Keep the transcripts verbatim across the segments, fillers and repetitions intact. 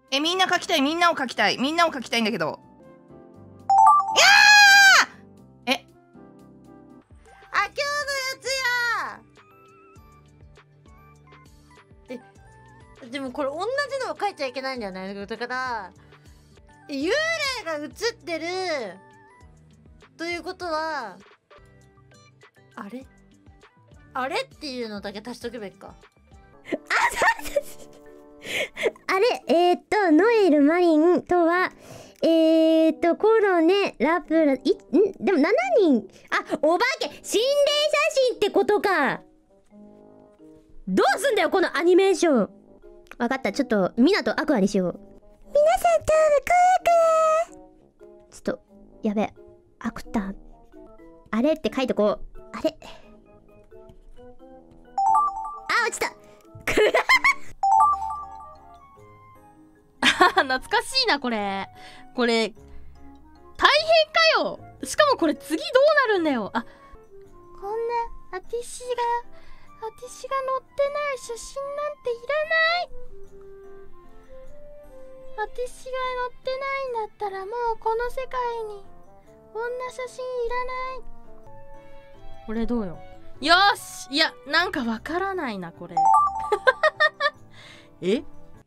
え、みんな描きたい、みんなを描きたい、みんなを描きたいんだけど。いやーえあ、今日のやつやえ、でもこれ同じのを書いちゃいけないんだよね。だから、幽霊が映ってるということは、あれあれっていうのだけ足しとくべきか。 あれえー、っとノエル・マリンとはえー、っとコロネラプラいんでもしちにん。あ、お化け心霊写真ってことか。どうすんだよこのアニメーション。わかった、ちょっとミナとアクアにしよう。皆さんどうもクークー。ちょっとやべえ、アクターあれって書いとこう。あれあ、落ちた懐かしいな、これ。これ、大変かよ。しかもこれ次どうなるんだよ。あ、こんな、あてしが、あてしが載ってない写真なんていらない。あてしが載ってないんだったらもうこの世界に、こんな写真いらない。これどうよ。よーし。いや、なんかわからないな、これ。え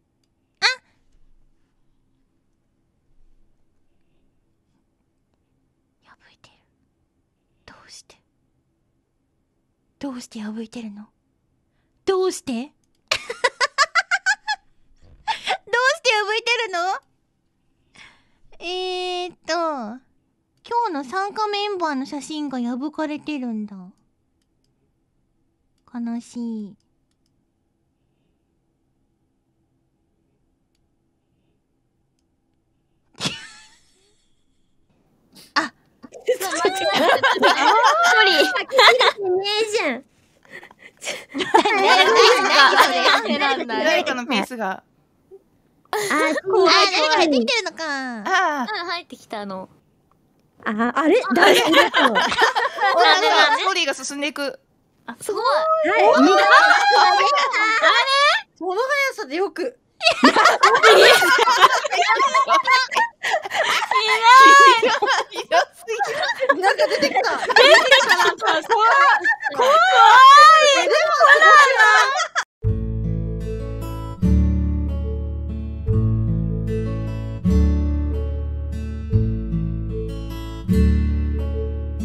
どうして破いてるの？どうしてどうして破いてるの？えーっと今日の参加メンバーの写真が破かれてるんだ。悲しい。あ無理。ねえじゃん。 誰かのペースが。 あ、 誰か入ってきてるのか。 ああ、 入ってきたの。 あ、あれ誰だろう。 なんかストーリーが進んでいく。 あ、すごい。 はい。みんなその速さでよく。 ひどすぎる。 なんか出てきた。 怖い。怖い。